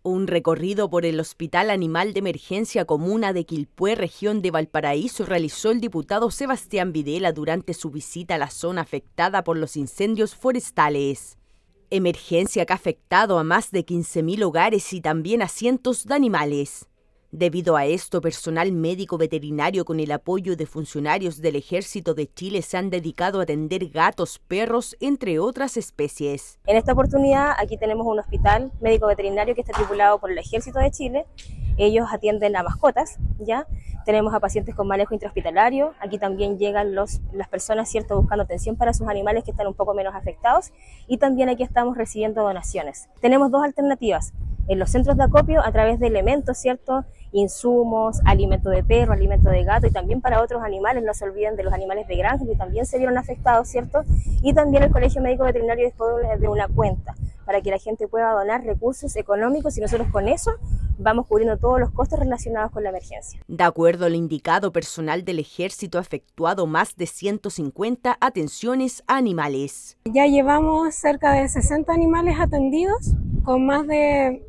Un recorrido por el Hospital Animal de Emergencia Comuna de Quilpué, región de Valparaíso, realizó el diputado Sebastián Videla durante su visita a la zona afectada por los incendios forestales. Emergencia que ha afectado a más de 15.000 hogares y también a cientos de animales. Debido a esto, personal médico veterinario con el apoyo de funcionarios del Ejército de Chile se han dedicado a atender gatos, perros, entre otras especies. En esta oportunidad, aquí tenemos un hospital médico veterinario que está tripulado por el Ejército de Chile. Ellos atienden a mascotas, ¿ya? Tenemos a pacientes con manejo intrahospitalario. Aquí también llegan las personas, ¿cierto?, buscando atención para sus animales que están un poco menos afectados. Y también aquí estamos recibiendo donaciones. Tenemos dos alternativas. En los centros de acopio, a través de elementos, ¿cierto?, insumos, alimento de perro, alimento de gato y también para otros animales, no se olviden de los animales de granja que también se vieron afectados, ¿cierto? Y también el Colegio Médico Veterinario dispone de una cuenta para que la gente pueda donar recursos económicos y nosotros con eso vamos cubriendo todos los costos relacionados con la emergencia. De acuerdo al indicado, personal del Ejército ha efectuado más de 150 atenciones a animales. Ya llevamos cerca de 60 animales atendidos, con más de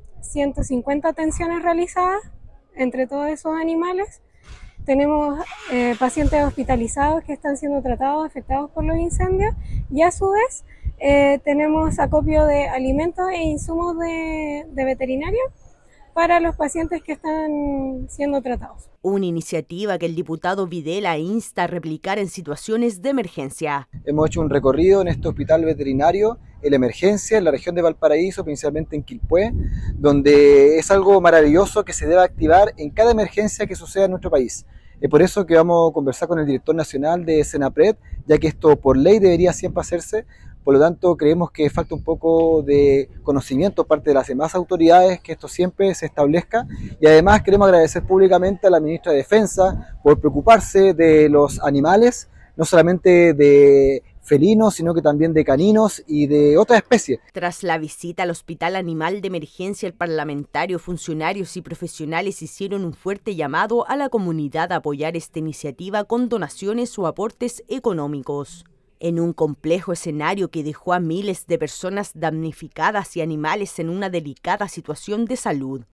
150 atenciones realizadas entre todos esos animales. Tenemos pacientes hospitalizados que están siendo tratados, afectados por los incendios, y a su vez tenemos acopio de alimentos e insumos de veterinario para los pacientes que están siendo tratados. Una iniciativa que el diputado Videla insta a replicar en situaciones de emergencia. Hemos hecho un recorrido en este hospital veterinario, en la emergencia, en la región de Valparaíso, principalmente en Quilpué, donde es algo maravilloso que se debe activar en cada emergencia que suceda en nuestro país. Es por eso que vamos a conversar con el director nacional de Senapred, ya que esto por ley debería siempre hacerse. Por lo tanto, creemos que falta un poco de conocimiento por parte de las demás autoridades que esto siempre se establezca. Y además queremos agradecer públicamente a la ministra de Defensa por preocuparse de los animales, no solamente de felinos, sino que también de caninos y de otras especies. Tras la visita al Hospital Animal de Emergencia, el parlamentario, funcionarios y profesionales hicieron un fuerte llamado a la comunidad a apoyar esta iniciativa con donaciones o aportes económicos. En un complejo escenario que dejó a miles de personas damnificadas y animales en una delicada situación de salud.